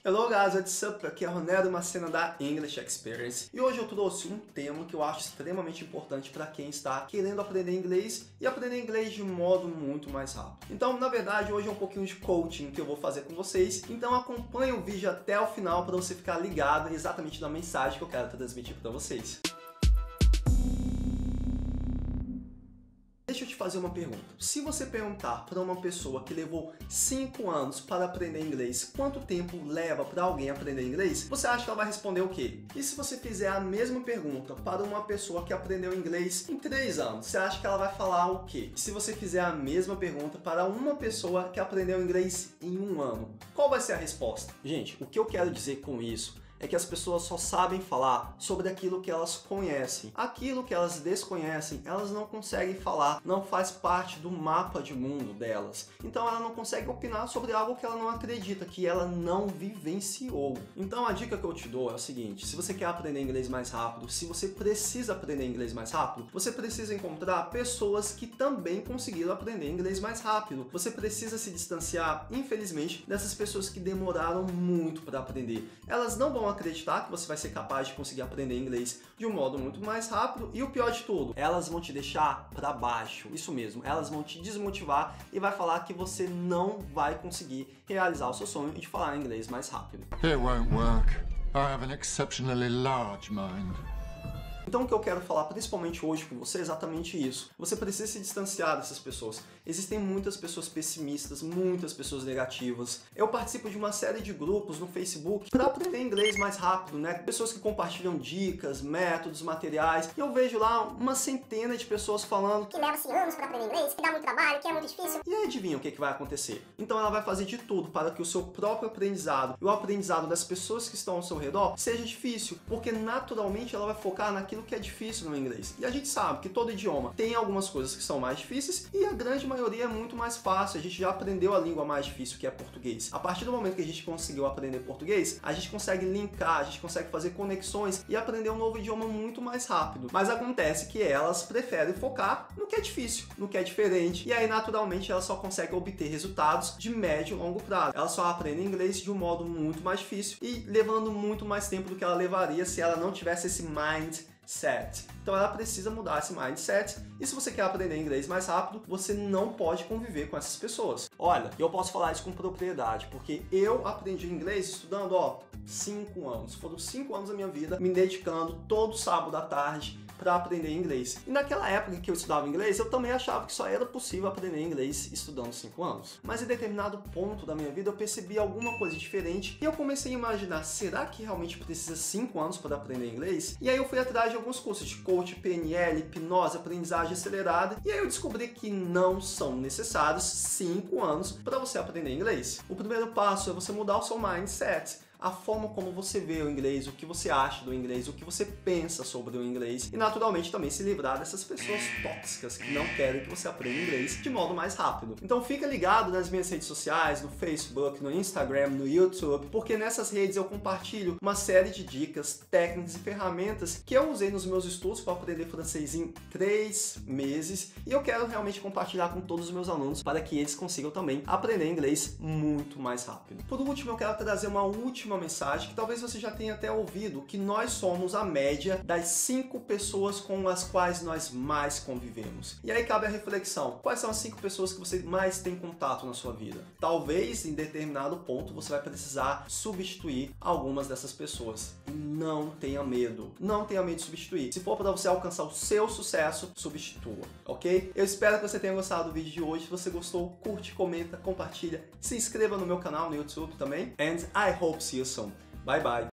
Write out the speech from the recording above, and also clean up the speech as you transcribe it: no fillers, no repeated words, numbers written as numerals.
Hello guys, what's up? Aqui é Ronaldo Macena da English Experience e hoje eu trouxe um tema que eu acho extremamente importante para quem está querendo aprender inglês e aprender inglês de modo muito mais rápido. Então, na verdade, hoje é um pouquinho de coaching que eu vou fazer com vocês, então acompanhe o vídeo até o final para você ficar ligado exatamente na mensagem que eu quero transmitir para vocês. Deixa eu te fazer uma pergunta. Se você perguntar para uma pessoa que levou 5 anos para aprender inglês, quanto tempo leva para alguém aprender inglês? Você acha que ela vai responder o quê? E se você fizer a mesma pergunta para uma pessoa que aprendeu inglês em 3 anos, você acha que ela vai falar o quê? E se você fizer a mesma pergunta para uma pessoa que aprendeu inglês em 1 ano, qual vai ser a resposta? Gente, o que eu quero dizer com isso é que as pessoas só sabem falar sobre aquilo que elas conhecem. Aquilo que elas desconhecem, elas não conseguem falar, não faz parte do mapa de mundo delas. Então ela não consegue opinar sobre algo que ela não acredita, que ela não vivenciou. Então a dica que eu te dou é o seguinte: se você quer aprender inglês mais rápido, se você precisa aprender inglês mais rápido, você precisa encontrar pessoas que também conseguiram aprender inglês mais rápido. Você precisa se distanciar, infelizmente, dessas pessoas que demoraram muito para aprender. Elas não vão acreditar que você vai ser capaz de conseguir aprender inglês de um modo muito mais rápido e o pior de tudo, elas vão te deixar para baixo. Isso mesmo, elas vão te desmotivar e vai falar que você não vai conseguir realizar o seu sonho de falar inglês mais rápido. It won't work. I have an exceptionally large mind. Então o que eu quero falar principalmente hoje com você é exatamente isso. Você precisa se distanciar dessas pessoas. Existem muitas pessoas pessimistas, muitas pessoas negativas. Eu participo de uma série de grupos no Facebook para aprender inglês mais rápido, né? Pessoas que compartilham dicas, métodos, materiais. E eu vejo lá uma centena de pessoas falando que leva-se anos para aprender inglês, que dá muito trabalho, que é muito difícil. E aí adivinha o que vai acontecer? Então ela vai fazer de tudo para que o seu próprio aprendizado e o aprendizado das pessoas que estão ao seu redor seja difícil, porque naturalmente ela vai focar naquilo que é difícil no inglês. E a gente sabe que todo idioma tem algumas coisas que são mais difíceis e a grande maioria é muito mais fácil. A gente já aprendeu a língua mais difícil, que é português. A partir do momento que a gente conseguiu aprender português, a gente consegue linkar, a gente consegue fazer conexões e aprender um novo idioma muito mais rápido. Mas acontece que elas preferem focar no que é difícil, no que é diferente, e aí naturalmente elas só conseguem obter resultados de médio e longo prazo. Elas só aprendem inglês de um modo muito mais difícil e levando muito mais tempo do que ela levaria se ela não tivesse esse mindset. Então ela precisa mudar esse mindset, e se você quer aprender inglês mais rápido, você não pode conviver com essas pessoas. Olha, eu posso falar isso com propriedade, porque eu aprendi inglês estudando, 5 anos. Foram 5 anos da minha vida me dedicando todo sábado à tarde para aprender inglês. E naquela época que eu estudava inglês, eu também achava que só era possível aprender inglês estudando 5 anos. Mas em determinado ponto da minha vida eu percebi alguma coisa diferente e eu comecei a imaginar, será que realmente precisa 5 anos para aprender inglês? E aí eu fui atrás de alguns cursos de coach, PNL, hipnose, aprendizagem acelerada, e aí eu descobri que não são necessários 5 anos para você aprender inglês. O primeiro passo é você mudar o seu mindset. A forma como você vê o inglês, o que você acha do inglês, o que você pensa sobre o inglês e naturalmente também se livrar dessas pessoas tóxicas que não querem que você aprenda inglês de modo mais rápido. Então fica ligado nas minhas redes sociais, no Facebook, no Instagram, no YouTube, porque nessas redes eu compartilho uma série de dicas, técnicas e ferramentas que eu usei nos meus estudos para aprender francês em 3 meses e eu quero realmente compartilhar com todos os meus alunos para que eles consigam também aprender inglês muito mais rápido. Por último, eu quero trazer uma última mensagem que talvez você já tenha até ouvido, que nós somos a média das 5 pessoas com as quais nós mais convivemos. E aí cabe a reflexão: quais são as 5 pessoas que você mais tem contato na sua vida? Talvez em determinado ponto você vai precisar substituir algumas dessas pessoas. E não tenha medo. Não tenha medo de substituir. Se for para você alcançar o seu sucesso, substitua, ok? Eu espero que você tenha gostado do vídeo de hoje. Se você gostou, curte, comenta, compartilha, se inscreva no meu canal no YouTube também. And I hope see you soon. Bye bye.